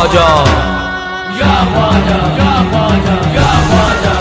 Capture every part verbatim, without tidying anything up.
ख्वाजा, या ख्वाजा, या ख्वाजा, या ख्वाजा।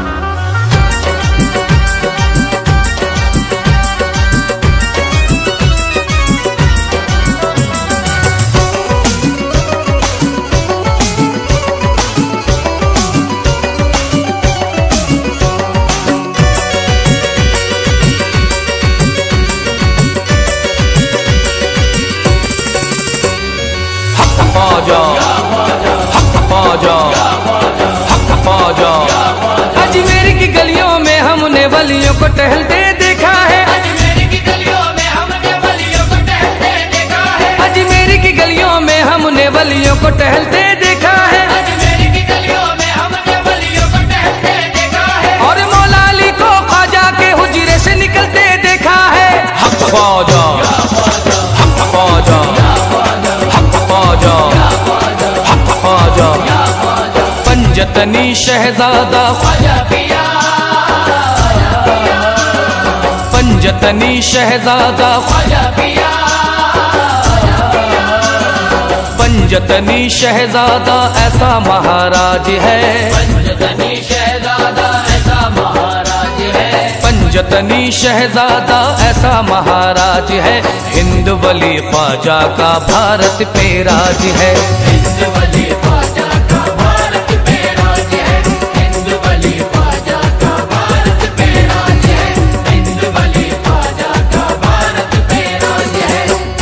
अजमेर की गलियों में हमने वलियों को टहलते देखा है। अजमेर की गलियों में हमने वलियों को टहलते देखा है। अजमेर की गलियों में हमने वलियों को टहलते देखा है। अजमेर की गलियों में हमने वलियों को टहलते देखा है। और मौला अली को ख्वाजा के हुजरे से निकलते देखा है। हक ख्वाजा, हक ख्वाजा, हक ख्वाजा, हक ख्वाजा। पंजतनी शहजादा ख्वाजा पिया, पंजतनी शहजादा ख्वाजा पिया, पंजतनी शहजादा ऐसा महाराज है। पंजतनी शहजादा ऐसा महाराज है। पंजतनी शहजादा ऐसा महाराज है। हिंद वली ख्वाजा का भारत पे राज है। हिंद वली ख्वाजा का भारत पे राज है। हिंद वली ख्वाजा का भारत पे राज है। हिंद वली ख्वाजा का भारत पे राज है।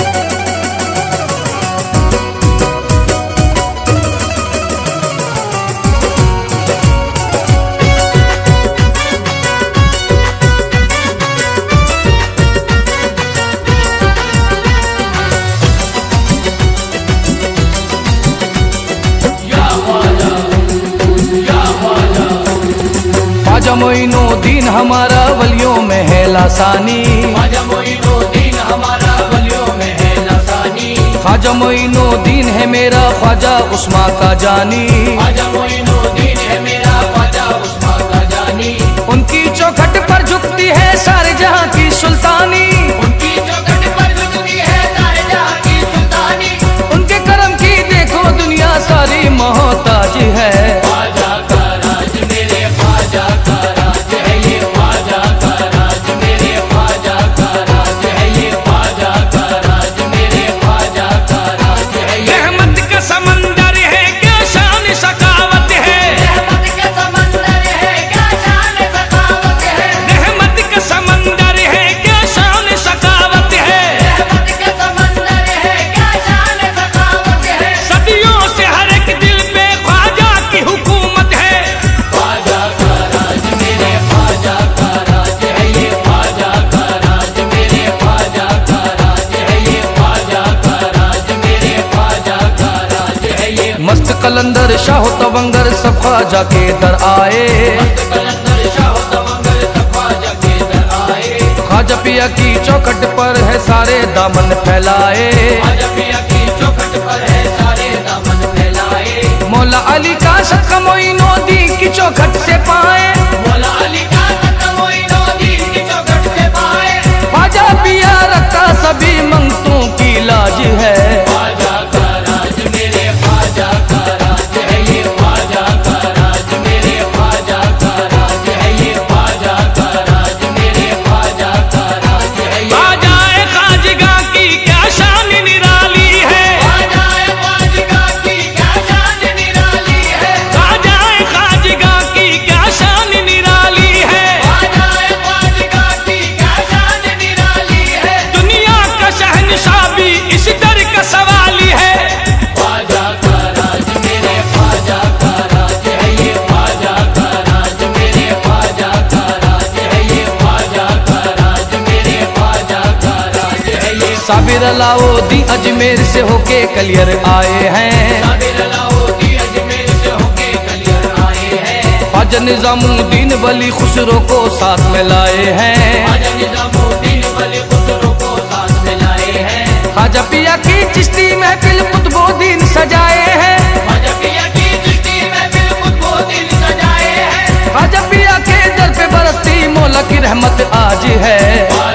ख्वाजा मोइनुद्दीन हमारा वलियों में है लासानी। ख्वाजा मोइनुद्दीन हमारा वलियों में है लासानी। ख्वाजा मोइनुद्दीन है मेरा ख्वाजा उस्मा का जानी। ख्वाजा मोइनुद्दीन है मेरा ख्वाजा उस्मा का जानी। उनकी चौखट पर झुकती है सारे जहां की सुल्तानी। उनकी चौखट पर झुकती है सारे जहां की सुल्तानी। उनके करम की देखो दुनिया सारी मोहताज है। ख्वाजा का राज मेरे ख्वाजा का राज है। ये ख्वाजा का राज मेरे ख्वाजा का राज है। ये ख्वाजा का राज मेरे ख्वाजा का राज है। ये रहमत का समंदर है क्या शान सखावत है। रहमत का समंदर है क्या शान सखावत है। रहमत का समंदर है क्या शान सखावत है। रहमत का समंदर है क्या शान सखावत है। सदियों से हर एक दिल पे ख्वाजा की हुकूमत है। ख्वाजा का राज मेरे ख्वाजा का राज है। ये ख्वाजा का राज मेरे ख्वाजा का राज है। ये ख्वाजा का राज मेरे ख्वाजा का राज है। ये मस्त कलंदर शाह तवंगर सब ख्वाजा के दर आए। मस्त कलंदर शाह तवंगर सब ख्वाजा के दर आए। ख्वाजा पिया की चौखट पर है सारे दामन फैलाए। ख्वाजा पिया की चौखट पर है सारे दामन फैलाए। मौला अली का सदका मोइनुद्दीन की चौखट से पाए। मौला अली का सदका मोइनुद्दीन की चौखट से पाए। ख्वाजा पिया रखता सभी मंगतों की लाज है। ख्वाजा का राज मेरे ख्वाजा का राज है। ये ख्वाजा का राज मेरे ख्वाजा का राज है। ये ख्वाजा का राज मेरे ख्वाजा का राज है। ये ख्वाजाए खाजगा की क्या शान निराली है। ख्वाजाए खाजगा की क्या शान निराली है। ख्वाजाए खाजगा की क्या शान निराली है। ख्वाजाए खाजगा की क्या शान निराली है। दुनिया का शहंशाह भी इस दर का सवाली है। ख्वाजा का राज मेरे ख्वाजा का राज है। ये ख्वाजा का राज मेरे ख्वाजा का राज है। ये ख्वाजा का राज मेरे ख्वाजा का राज है। ये साबिर अलाउद्दीन अजमेर से होके कलियर आए हैं। साबिर अलाउद्दीन अजमेर से होके कलियर आए हैं। ख्वाजा निजामुद्दीन वली खुसरो को साथ में लाए हैं। ख्वाजा निजामुद्दीन वली खुसरो को साथ में लाए हैं। ख्वाजा पिया की चिश्ती महफिल कुतुबुद्दीन सजाए हैं। ख्वाजा पिया की चिश्ती महफिल कुतुबुद्दीन सजाए हैं। ख्वाजा पिया के दर पे बरसती मौला की रहमत आज है।